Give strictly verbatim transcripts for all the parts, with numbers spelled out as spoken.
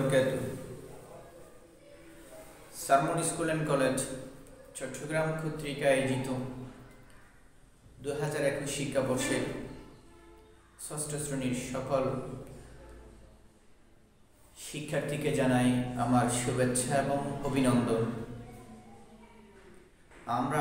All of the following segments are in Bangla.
বরকাতুহু। Sarmon school and college Chattogram কর্তৃক আয়োজিত দু হাজার একুশ শিক্ষাবর্ষের ষষ্ঠ শ্রেণীর সকল শিক্ষার্থীকে জানাই আমার শুভেচ্ছা এবং অভিনন্দন। আমরা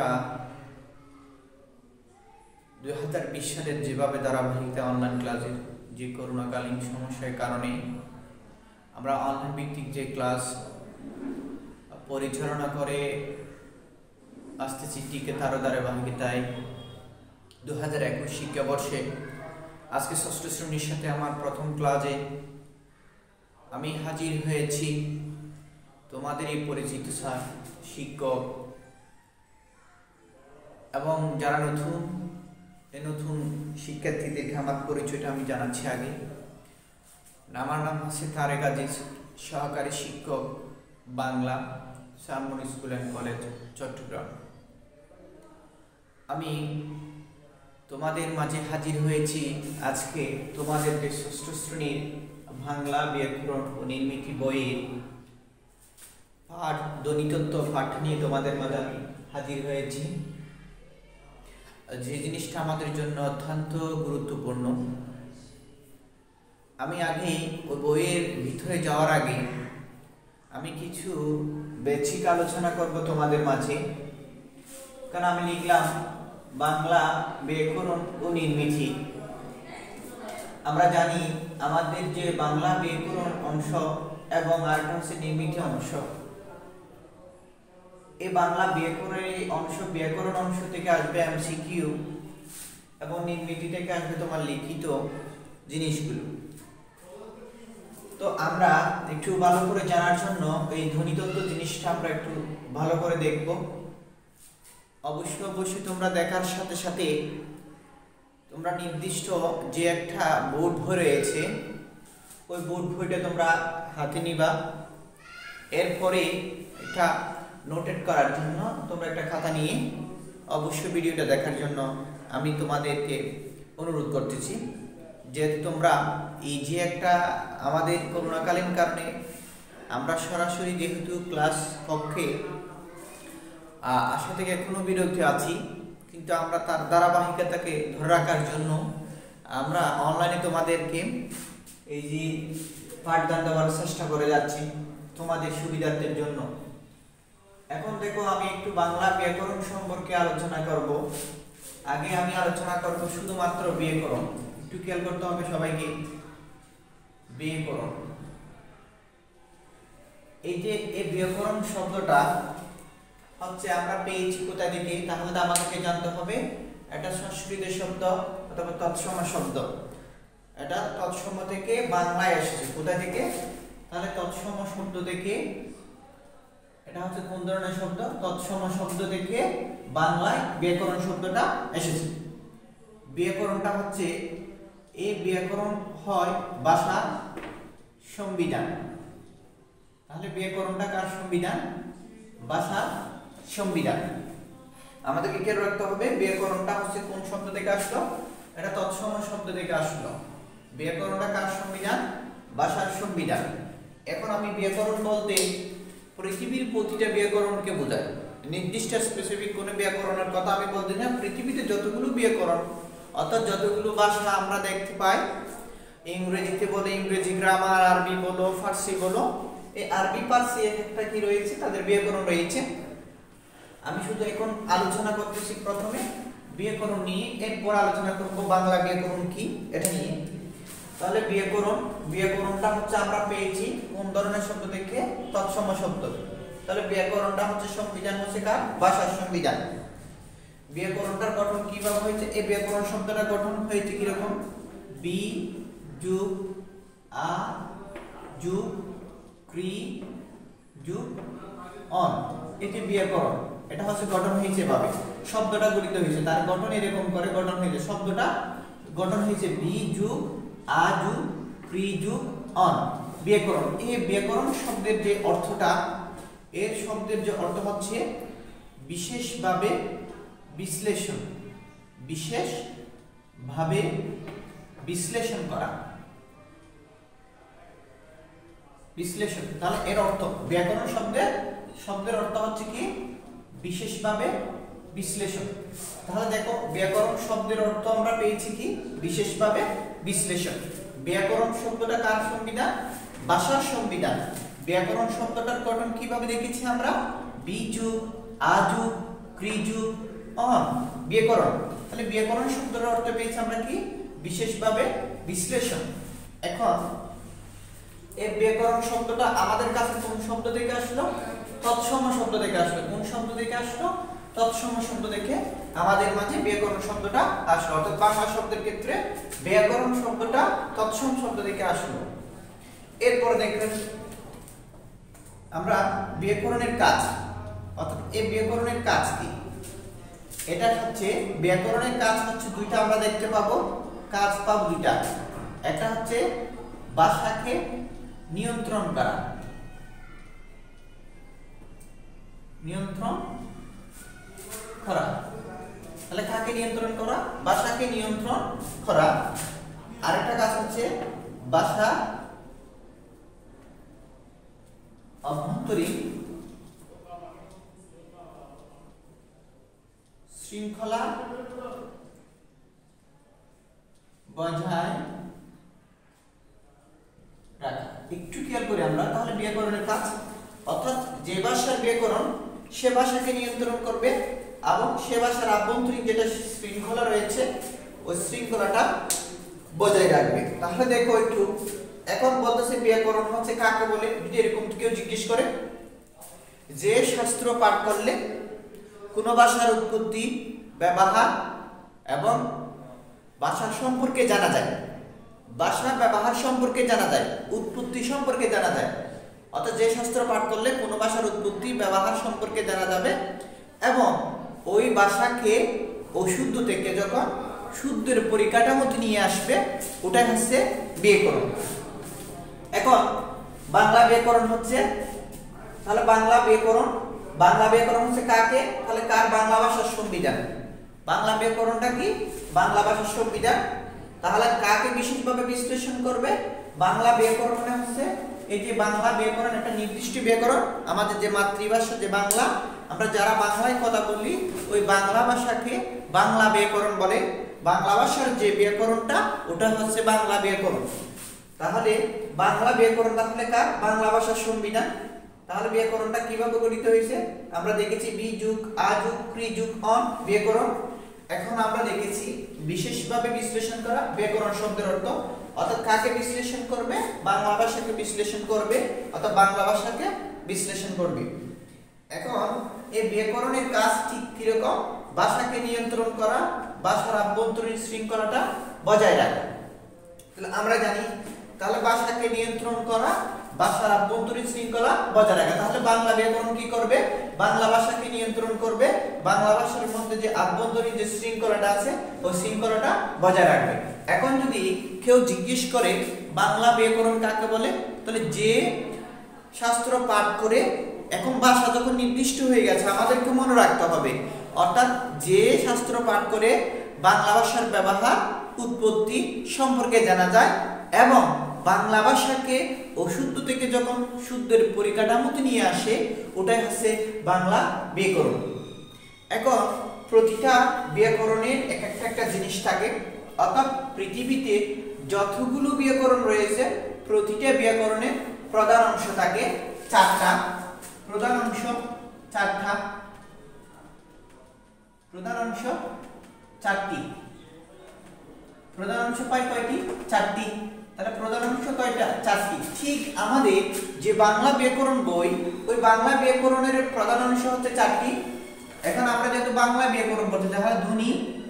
দুই হাজার বিশ সালের যেভাবে ধারাবাহিকতা অনলাইন ক্লাসের যে করোনাকালীন সমস্যার কারণে আমরা অনলাইন ভিত্তিক যে ক্লাস পরিচালনা করে আসতেছি টিকে তার ধারাবাহিকতায় দু হাজার একুশ শিক্ষাবর্ষে আজকে ষষ্ঠ শ্রেণীর সাথে আমার প্রথম ক্লাসে আমি হাজির হয়েছি। তোমাদের এই পরিচিত স্যার, শিক্ষক এবং যারা নতুন এই নতুন শিক্ষার্থীদেরকে আমার পরিচয়টা আমি জানাচ্ছি। আগে আমার নাম হচ্ছে তারেক আজিজ, সহকারী শিক্ষক Bangla, Sarmon school and college Chattogram. আমি তোমাদের মাঝে হাজির হয়েছি আজকে তোমাদের যে ষষ্ঠ শ্রেণীর বাংলা ব্যাকরণ ও নির্মিতি বইয়ের পাঠ ধ্বনিতত্ত্ব পাঠ নিয়ে তোমাদের মাঝে আমি হাজির হয়েছি। যে জিনিসটা আমাদের জন্য অত্যন্ত গুরুত্বপূর্ণ। আমি আগে ওই বইয়ের ভিতরে যাওয়ার আগে আমি কিছু বেসিক আলোচনা করব তোমাদের মাঝে। কারণ আমি লিখলাম বাংলা ব্যাকরণ ও নির্মিতি। আমরা জানি আমাদের যে বাংলা ব্যাকরণ অংশ এবং আরেকটা হচ্ছে নির্মিতি অংশ। এই বাংলা ব্যাকরণের অংশ ব্যাকরণ অংশ থেকে আসবে এমসিকিউ এবং নির্মিতি থেকে আসবে তোমার লিখিত জিনিসগুলো। তো আমরা একটু ভালো করে জানার জন্য এই ধ্বনিতত্ত্ব জিনিসটা আমরা একটু ভালো করে দেখব। অবশ্যই অবশ্যই তোমরা দেখার সাথে সাথে তোমরা নির্দিষ্ট যে একটা বোর্ড বই রয়েছে ওই বোর্ড বইটা তোমরা হাতে নিবা। এরপরে এটা নোটেট করার জন্য তোমরা একটা খাতা নিয়ে অবশ্যই ভিডিওটা দেখার জন্য আমি তোমাদেরকে অনুরোধ করতেছি। যেহেতু তোমরা এই যে একটা আমাদের করোনাকালীন কারণে আমরা সরাসরি যেহেতু ক্লাস কক্ষে আসা থেকে এখনো বিরতি আছি, কিন্তু আমরা তার ধারাবাহিকতাকে ধরে রাখার জন্য আমরা অনলাইনে তোমাদেরকে এই যে পাঠদান দেওয়ার চেষ্টা করে যাচ্ছি তোমাদের সুবিধার্থের জন্য। এখন দেখো আমি একটু বাংলা ব্যাকরণ সম্পর্কে আলোচনা করব। আগে আমি আলোচনা করব শুধুমাত্র ব্যাকরণ। একটু খেয়াল করতে হবে সবাইকে। ব্যাকরণ, এই যে এই ব্যাকরণ শব্দটা হচ্ছে আমরা পেয়েছি কোথা থেকে, তাহলে আমাদেরকে জানতে হবে এটা সংস্কৃত শব্দ অথবা তৎসম শব্দ। এটা তৎসম থেকে বাংলায় এসেছে। কোথা থেকে? তাহলে তৎসম শব্দ থেকে, এটা হচ্ছে কোন ধরনের শব্দ? তৎসম শব্দ থেকে বাংলায় ব্যাকরণ শব্দটা এসেছে। ব্যাকরণটা হচ্ছে এই ব্যাকরণ হয় ভাষার সংবিধান। তাহলে ব্যাকরণটা কার সংবিধান? ভাষার সংবিধান। আমাদেরকে খেয়াল রাখতে হবে ব্যাকরণটা হচ্ছে কোন শব্দ থেকে আসলো? এটা তৎসম শব্দ থেকে আসলো। ব্যাকরণটা কার সংবিধান? ভাষার সংবিধান। এখন আমি ব্যাকরণ বলতে পৃথিবীর প্রতিটা ব্যাকরণকে বোঝায়। নির্দিষ্ট স্পেসিফিক কোনো ব্যাকরণের কথা আমি বলতে না, পৃথিবীতে যতগুলো ব্যাকরণ অর্থাৎ যতগুলো ভাষা আমরা দেখতে পাই, ইংরেজিতে বলে ইংরেজি গ্রামার, আরবি বলো, ফার্সি বলো, এই আরবি ফার্সি একটা কি রয়েছে, তাদের ব্যাকরণ রয়েছে। আমি শুধু এখন আলোচনা করতেছি প্রথমে ব্যাকরণ নিয়ে, এরপর আলোচনা করব বাংলা ব্যাকরণ কি এটা নিয়ে। তাহলে ব্যাকরণ, ব্যাকরণটা হচ্ছে আমরা পেয়েছি কোন ধরনের শব্দ থেকে? তৎসম শব্দ। তাহলে ব্যাকরণটা হচ্ছে সংবিধান, হচ্ছে কার? ভাষার সংবিধান। ব্যাকরণটার গঠন কিভাবে হয়েছে? এই ব্যাকরণ শব্দটা গঠন হয়েছে কিরকম? বি যুগ আ যুগ ক্রি যুগ অন, এটি ব্যাকরণ। এটা হচ্ছে গঠন হয়েছে ভাবে শব্দটা গঠিত হয়েছে, তার গঠন এরকম করে গঠন হয়েছে। শব্দটা গঠন হয়েছে বি যুগ আ যুগ ক্রি যুগ অন, ব্যাকরণ। এই ব্যাকরণ শব্দের যে অর্থটা, এর শব্দের যে অর্থ হচ্ছে বিশেষভাবে বিশ্লেষণ, বিশেষভাবে বিশ্লেষণ করা। বিশ্লেষণ। তাহলে এর অর্থ ব্যাকরণ শব্দের শব্দের অর্থ হচ্ছে কি বিশেষভাবে বিশ্লেষণ। তাহলে দেখো ব্যাকরণ শব্দের অর্থ আমরা পেয়েছি কি বিশেষভাবে বিশ্লেষণ। ব্যাকরণ শব্দটা কার সংবিধান? ভাষার সংবিধান। ব্যাকরণ শব্দটার গঠন কিভাবে দেখেছি আমরা? বি যুগ আ যুগ ক্রি যুগ অন ব্যাকরণ। তাহলে ব্যাকরণ শব্দের অর্থ পেয়েছি আমরা কি বিশেষভাবে বিশ্লেষণ। এখন এই ব্যাকরণ শব্দটা আমাদের কাছে কোন শব্দ থেকে আসলো? তৎসম শব্দ থেকে আসলো। কোন শব্দ থেকে আসলো? তৎসম শব্দ থেকে আমাদের মাঝে ব্যাকরণ শব্দটা আসলো। অর্থাৎ বাংলা শব্দের ক্ষেত্রে ব্যাকরণ শব্দটা তৎসম শব্দ থেকে আসলো। এরপর দেখবেন আমরা ব্যাকরণের কাজ, অর্থাৎ এই ব্যাকরণের কাজ কি? এটা হচ্ছে ব্যাকরণের কাজ হচ্ছে দুইটা আমরা দেখতে পাবো, কাজ পাবো দুইটা। একটা হচ্ছে ভাষাকে নিয়ন্ত্রণ করা, নিয়ন্ত্রণ করা। তাহলে কাকে নিয়ন্ত্রণ করা? ভাষাকে নিয়ন্ত্রণ করা। আরেকটা কাজ হচ্ছে ভাষা অভ্যন্তরীণ শৃঙ্খলা বজায় রাখা। একটু খেয়াল করি আমরা তাহলে ব্যাকরণের কাজ, অর্থাৎ যে ভাষার ব্যাকরণ সে ভাষাকে নিয়ন্ত্রণ করবে এবং সে ভাষার আভ্যন্তরীণ যেটা শৃঙ্খলা রয়েছে ওই শৃঙ্খলাটা বজায় রাখবে। তাহলে দেখো একটু এখন বলতেছে ব্যাকরণ হচ্ছে কাকে বলে? যদি এরকম কেউ জিজ্ঞেস করে যে শাস্ত্র পাঠ করলে কোন ভাষার উৎপত্তি ব্যবহার এবং ভাষা সম্পর্কে জানা যায়, ভাষা ব্যবহার সম্পর্কে জানা যায়, উৎপত্তি সম্পর্কে জানা যায়। অর্থাৎ যে শাস্ত্র পাঠ করলে কোন ভাষার উৎপত্তি ব্যবহার সম্পর্কে জানা যাবে এবং ওই ভাষাকে অশুদ্ধ থেকে যখন শুদ্ধের পরিকাঠামোতে নিয়ে আসবে ওটাই হচ্ছে ব্যাকরণ। এখন বাংলা ব্যাকরণ হচ্ছে, তাহলে বাংলা ব্যাকরণ বাংলা ব্যাকরণ হচ্ছে কাকে? তাহলে কার? বাংলা ভাষার সংবিধান। বাংলা ব্যাকরণটা কি? বাংলা ভাষার সংবিধান। তাহলে কাকে বিশেষভাবে বিশ্লেষণ করবে? বাংলা ব্যাকরণ হচ্ছে এই যে বাংলা ব্যাকরণ একটা নির্দিষ্ট ব্যাকরণ, আমাদের যে মাতৃভাষা যে বাংলা, আমরা যারা বাংলায় কথা বলি ওই বাংলা ভাষাকে বাংলা ব্যাকরণ বলে। বাংলা ভাষার যে ব্যাকরণটা ওটা হচ্ছে বাংলা ব্যাকরণ। তাহলে বাংলা ব্যাকরণ তাহলে কার? বাংলা ভাষার সংবিধান। তাহলে ব্যাকরণটা কিভাবে গঠিত হয়েছে? আমরা দেখেছি বি যুগ আ যুগ ক্রি যুগ অন ব্যাকরণ। এখন আমরা দেখেছি বিশেষভাবে বিশ্লেষণ করা ব্যাকরণ শব্দের অর্থ, অর্থাৎ কাকে বিশ্লেষণ করবে? বাংলা ভাষাকে বিশ্লেষণ করবে, অর্থাৎ বাংলা ভাষাকে বিশ্লেষণ করবে। এখন এই ব্যাকরণের কাজ ঠিক কিরকম? ভাষাকে নিয়ন্ত্রণ করা, ভাষার আভ্যন্তরীণ শৃঙ্খলাটা বজায় রাখা। তাহলে আমরা জানি তাহলে ভাষাকে নিয়ন্ত্রণ করা, ভাষার আভ্যন্তরীণ শৃঙ্খলা বজায় রাখা। তাহলে বাংলা ব্যাকরণ কি করবে? বাংলা ভাষাকে নিয়ন্ত্রণ করবে, বাংলা ভাষার মধ্যে যে আভ্যন্তরীণ যে শৃঙ্খলাটা আছে ওই শৃঙ্খলাটা বজায় রাখবে। এখন যদি কেউ জিজ্ঞেস করে বাংলা ব্যাকরণ কাকে বলে, তাহলে যে শাস্ত্র পাঠ করে এখন ভাষা যখন নির্দিষ্ট হয়ে গেছে আমাদেরকে মনে রাখতে হবে, অর্থাৎ যে শাস্ত্র পাঠ করে বাংলা ভাষার ব্যবহার উৎপত্তি সম্পর্কে জানা যায় এবং বাংলা ভাষাকে অশুদ্ধ থেকে যখন শুদ্ধের পরিকাঠামোতে নিয়ে আসে ওটাই হচ্ছে বাংলা ব্যাকরণ। এখন প্রতিটা ব্যাকরণের এক একটা একটা জিনিস থাকে, অর্থাৎ পৃথিবীতে যতগুলো ব্যাকরণ রয়েছে প্রতিটা ব্যাকরণের প্রধান অংশ থাকে চারটা। প্রধান অংশ চারটা, প্রধান অংশ চারটি। প্রধান অংশ পাই কয়টি? চারটি। তাহলে প্রধান অংশ কয়টা? চারটি। ঠিক আমাদের যে বাংলা ব্যাকরণ বই ওই বাংলা ব্যাকরণের প্রধান অংশ হচ্ছে চারটি। এখন আমরা যেহেতু বাংলা ব্যাকরণ পড়ছি তাহলে ধ্বনি,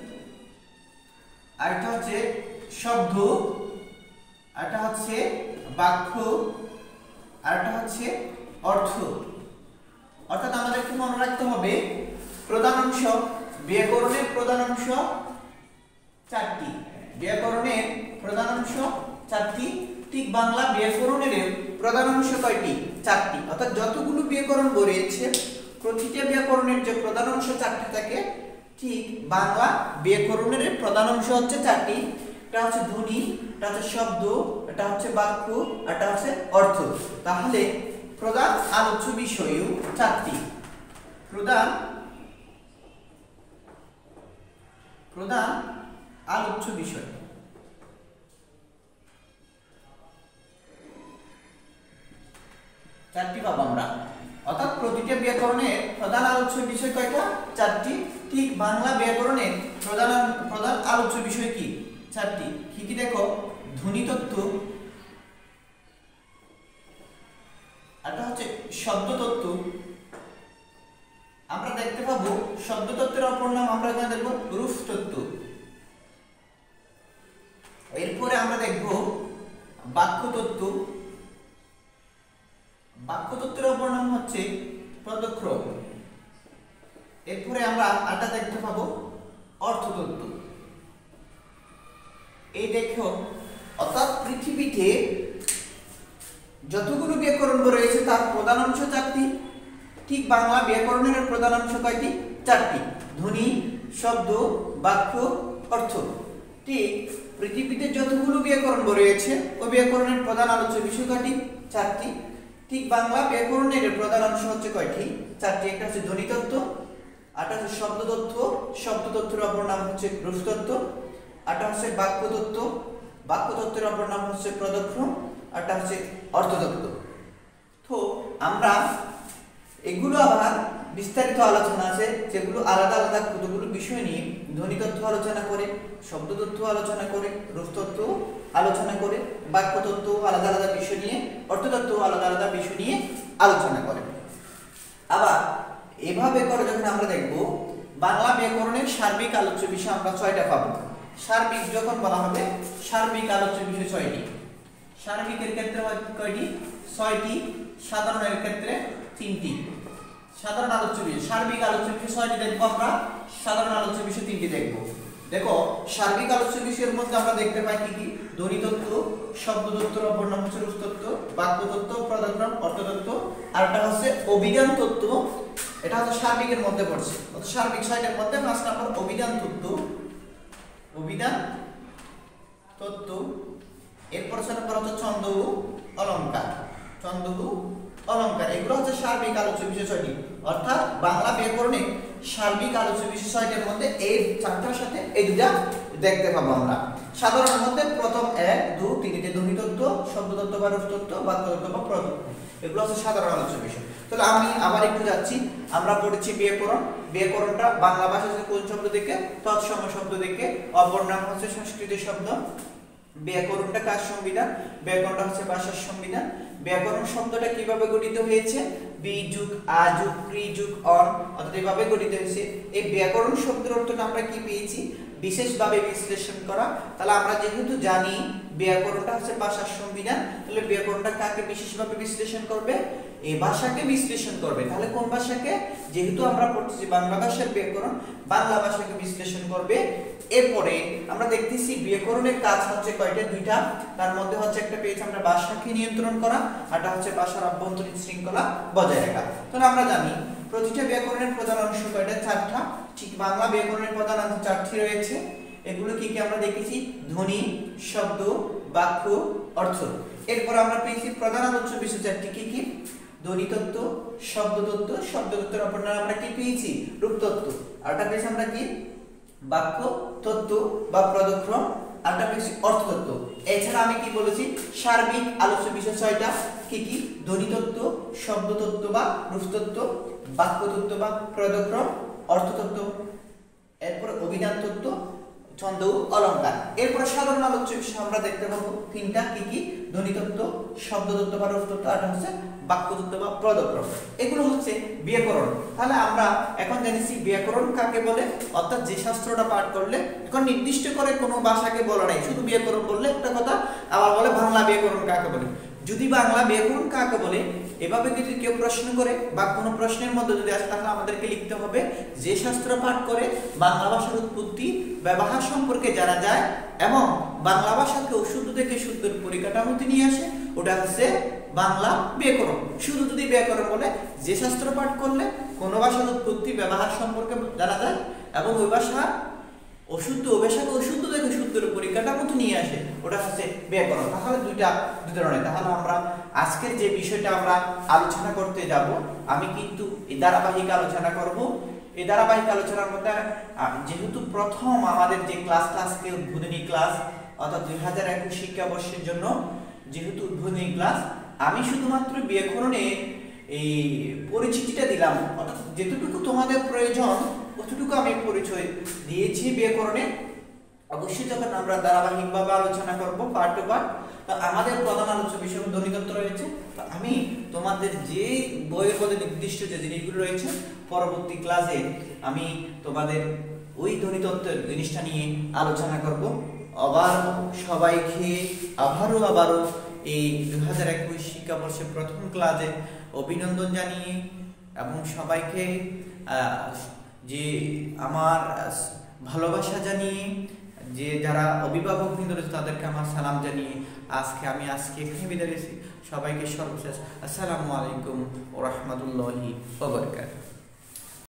আরেকটা হচ্ছে শব্দ, আরেকটা হচ্ছে বাক্য, আরেকটা হচ্ছে অর্থ। অর্থাৎ আমাদেরকে মনে রাখতে হবে প্রধান অংশ ব্যাকরণের প্রধান অংশ চারটি, ব্যাকরণের প্রধান অংশ চারটি। ঠিক বাংলা ব্যাকরণের প্রধান অংশ কয়টি? চারটি। অর্থাৎ যতগুলো ব্যাকরণ রয়েছে প্রতিটা ব্যাকরণের যে প্রধান অংশ চারটি থাকে, ঠিক বাংলা ব্যাকরণের প্রধান অংশ হচ্ছে চারটি। এটা হচ্ছে ধ্বনি, এটা হচ্ছে শব্দ, এটা এটা হচ্ছে বাক্য, এটা হচ্ছে অর্থ। তাহলে প্রধান আলোচ্য বিষয়ও চারটি। প্রধান প্রধান আলোচ্য বিষয় চারটি পাবো আমরা, অর্থাৎ প্রতিটা ব্যাকরণের প্রধান আলোচ্য বিষয় কয়টা? চারটি। ঠিক বাংলা ব্যাকরণের প্রধান প্রধান আলোচ্য বিষয় কি? চারটি। কি কি দেখো, ধ্বনিতত্ত্ব, এটা হচ্ছে শব্দতত্ত্ব, আমরা দেখতে পাবো শব্দতত্ত্বের অপর নাম আমরা এখানে দেখবো রূপতত্ত্ব। এরপরে আমরা দেখব বাক্যতত্ত্ব, বাক্যতত্ত্বের অপর নাম হচ্ছে পদক্রম। এরপরে আমরা আটা দেখতে পাবো অর্থতত্ত্ব। এই দেখো, অর্থাৎ পৃথিবীতে যতগুলো ব্যাকরণ রয়েছে তার প্রধান অংশ চারটি। ঠিক বাংলা ব্যাকরণের প্রধান অংশ কয়টি? চারটি। ধ্বনি, শব্দ, বাক্য, অর্থ। ঠিক পৃথিবীতে যতগুলো ব্যাকরণ রয়েছে ওই ব্যাকরণের প্রধান আলোচ্য বিষয় কয়টি? চারটি। ঠিক বাংলা ব্যাকরণের প্রধান অংশ হচ্ছে কয়টি? চারটি। একটা হচ্ছে ধ্বনিতত্ত্ব, আটা হচ্ছে শব্দতত্ত্ব, শব্দতত্ত্বের অপর নাম হচ্ছে রূপতত্ত্ব, আটা হচ্ছে বাক্যতত্ত্ব, বাক্যতত্ত্বের অপর নাম হচ্ছে পদক্রম, আটা হচ্ছে অর্থতত্ত্ব। তো আমরা এগুলো আবার বিস্তারিত আলোচনা আছে, যেগুলো আলাদা আলাদা কতগুলো বিষয় নিয়ে ধ্বনিতত্ত্ব আলোচনা করে, শব্দতত্ত্ব আলোচনা করে, রূপতত্ত্ব আলোচনা করে, বাক্যতত্ত্ব আলাদা আলাদা বিষয় নিয়ে, অর্থতত্ত্ব আলাদা আলাদা বিষয় নিয়ে আলোচনা করে। আবার এভাবে করে যখন আমরা দেখব বাংলা ব্যাকরণের সার্বিক আলোচ্য বিষয় আমরা ছয়টা পাবো। সার্বিক যখন বলা হবে, সার্বিক আলোচ্য বিষয় ছয়টি। সার্বিকের ক্ষেত্রে কয়টি? ছয়টি। সাধারণের ক্ষেত্রে তিনটি। সাধারণ আলোচ্য বিষয়, সার্বিক আলোচ্য বিষয় ছয়টি দেখবো আমরা, সাধারণ আলোচ্য বিষয় তিনটি দেখবো। দেখো, সার্বিক আলোচ্য বিষয়ের মধ্যে আমরা দেখতে পাই কি কি? ধ্বনিতত্ত্ব, শব্দতত্ত্বের অপর নাম হচ্ছে রূপতত্ত্ব, বাক্যতত্ত্ব, পদক্রম, অর্থতত্ত্ব, আর একটা হচ্ছে অভিধান তত্ত্ব। এটা হচ্ছে সার্বিকের মধ্যে পড়ছে। অর্থাৎ সার্বিক ছয়টার মধ্যে পাঁচ নম্বর অভিধান তত্ত্ব, অভিধান তত্ত্ব। এরপর ছয় নম্বর হচ্ছে ছন্দ ও অলংকার, ছন্দ ও অলংকার। এগুলো হচ্ছে সার্বিক আলোচ্য বিষয় ছয়টি। অর্থাৎ বাংলা ব্যাকরণে সার্বিক আলোচ্য বিষয় ছয়টার মধ্যে এই চারটার সাথে এই দুটা দেখতে পাবো আমরা। সাধারণের মধ্যে প্রথম এক, দুই, তিনটে ধ্বনিতত্ত্ব, শব্দতত্ত্ব বা রূপতত্ত্ব, বাক্যতত্ত্ব বা পদতত্ত্ব, এগুলো হচ্ছে সাধারণ আলোচ্য বিষয়। তাহলে আমি আবার একটু যাচ্ছি, আমরা পড়েছি ব্যাকরণ। ব্যাকরণটা বাংলা ভাষাতে কোন শব্দ থেকে? তৎসম শব্দ থেকে। অপর নাম হচ্ছে সংস্কৃত শব্দ। ব্যাকরণটা কার সংবিধান? ব্যাকরণটা হচ্ছে ভাষার সংবিধান। ব্যাকরণ শব্দটা কিভাবে গঠিত হয়েছে? বি যুগ আ যুগ ক্রি যুগ অন, অর্থাৎ এভাবে গঠিত হয়েছে। এই ব্যাকরণ শব্দের অর্থটা আমরা কি পেয়েছি? বিশেষভাবে বিশ্লেষণ করা। তাহলে আমরা যেহেতু জানি ব্যাকরণটা হচ্ছে ভাষার সংবিধান, তাহলে ব্যাকরণটা কাকে বিশেষভাবে বিশ্লেষণ করবে? এই ভাষাকে বিশ্লেষণ করবে। তাহলে কোন ভাষাকে? যেহেতু আমরা পড়তেছি বাংলা ভাষার ব্যাকরণ, বাংলা ভাষাকে বিশ্লেষণ করবে। এরপরে আমরা দেখতেছি ব্যাকরণের কাজ হচ্ছে কয়টা? দুইটা। তার মধ্যে হচ্ছে একটা পেয়েছি আমরা ভাষাকে নিয়ন্ত্রণ করা, আরটা হচ্ছে ভাষার অভ্যন্তরীণ শৃঙ্খলা বজায় রাখা। তাহলে আমরা জানি প্রতিটা ব্যাকরণের প্রধান অংশ কয়টা? চারটা। ঠিক বাংলা ব্যাকরণের প্রধান অংশ চারটি রয়েছে। এগুলো কি কি আমরা দেখেছি? ধ্বনি, শব্দ, বাক্য, অর্থ। এরপর আমরা পেয়েছি প্রধান আলোচ্য বিষয় চারটি। কি কি? ধ্বনিতত্ত্ব, শব্দতত্ত্ব, শব্দতত্ত্বের অপর নাম আমরা কি পেয়েছি? রূপতত্ত্ব। আরটা পেয়েছি আমরা কি? বাক্য তত্ত্ব বা পদক্রম, আরটা পেয়েছি অর্থতত্ত্ব। এছাড়া আমি কি বলেছি? সার্বিক আলোচ্য বিষয় ছয়টা। কি কি? ধ্বনিতত্ত্ব, শব্দতত্ত্ব বা রূপতত্ত্ব, বাক্যতত্ত্ব বা পদক্রম, অর্থতত্ত্ব, এরপর অভিধান তত্ত্ব, ছন্দ ও অলংকার। এরপরে সাধারণ আলোচ্য বিষয় আমরা দেখতে পাবো তিনটা। কি কি? ধ্বনিতত্ত্ব, শব্দতত্ত্ব বা রূপতত্ত্ব, আর হচ্ছে বাক্যতত্ত্ব বা পদক্রম। এগুলো হচ্ছে ব্যাকরণ। তাহলে আমরা এখন জানিছি ব্যাকরণ কাকে বলে, অর্থাৎ যে শাস্ত্রটা পাঠ করলে এখন নির্দিষ্ট করে কোনো ভাষাকে বলা নাই, শুধু ব্যাকরণ বললে একটা কথা। আবার বলে বাংলা ব্যাকরণ কাকে বলে। যদি বাংলা ব্যাকরণ কাকে বলে এভাবে যদি কেউ প্রশ্ন করে বা কোনো প্রশ্নের মধ্যে যদি আসে, তাহলে আমাদেরকে লিখতে হবে যে শাস্ত্র পাঠ করে বাংলা ভাষার উৎপত্তি, ব্যবহার সম্পর্কে জানা যায় এবং বাংলা ভাষাকে অশুদ্ধ থেকে শুদ্ধর পরিকাঠামোতে নিয়ে আসে, ওটা হচ্ছে বাংলা ব্যাকরণ। শুধু যদি ব্যাকরণ বলে যে শাস্ত্র পাঠ করলে কোনো ভাষার উৎপত্তি, ব্যবহার সম্পর্কে জানা যায় এবং ওই ভাষা অশুদ্ধ, ওই ভাষাকে অশুদ্ধ থেকে শুদ্ধ সুন্দর পরিকাঠামো নিয়ে আসে, ওটা হচ্ছে ব্যাকরণ। তাহলে দুইটা দুই ধরনের। তাহলে আমরা আজকের যে বিষয়টা আমরা আলোচনা করতে যাব, আমি কিন্তু এই ধারাবাহিক আলোচনা করব। এই ধারাবাহিক আলোচনার মধ্যে যেহেতু প্রথম আমাদের যে ক্লাস ক্লাসকে উদ্বোধনী ক্লাস, অর্থাৎ দুই হাজার একুশ শিক্ষাবর্ষের জন্য যেহেতু উদ্বোধনী ক্লাস, আমি শুধুমাত্র ব্যাকরণে এই পরিচিতিটা দিলাম, অর্থাৎ যেটুকু তোমাদের প্রয়োজন অতটুকু আমি পরিচয় দিয়েছি ব্যাকরণে। অবশ্যই যখন আমরা ধারাবাহিকভাবে আলোচনা করব পার্ট টু পার্ট, তো আমাদের প্রধান আলোচ্য বিষয় ধ্বনিতত্ত্ব রয়েছে। তো আমি তোমাদের যে বইয়ের মধ্যে নির্দিষ্ট যে জিনিসগুলো রয়েছে, পরবর্তী ক্লাসে আমি তোমাদের ওই ধ্বনিতত্ত্বের জিনিসটা নিয়ে আলোচনা করব। আবার সবাইকে আবারও আবারও এই দুই হাজার একুশ শিক্ষাবর্ষের প্রথম ক্লাসে অভিনন্দন জানিয়ে এবং সবাইকে যে আমার ভালোবাসা জানিয়ে, যে যারা অভিভাবক বৃন্দ রয়েছে তাদেরকে আমার সালাম জানিয়ে আজকে আমি আজকে এখানে বিদায় নিচ্ছি। সবাইকে সর্বশেষ আসসালামু আলাইকুম ওয়া রাহমাতুল্লাহি ওয়া বারাকাতুহু।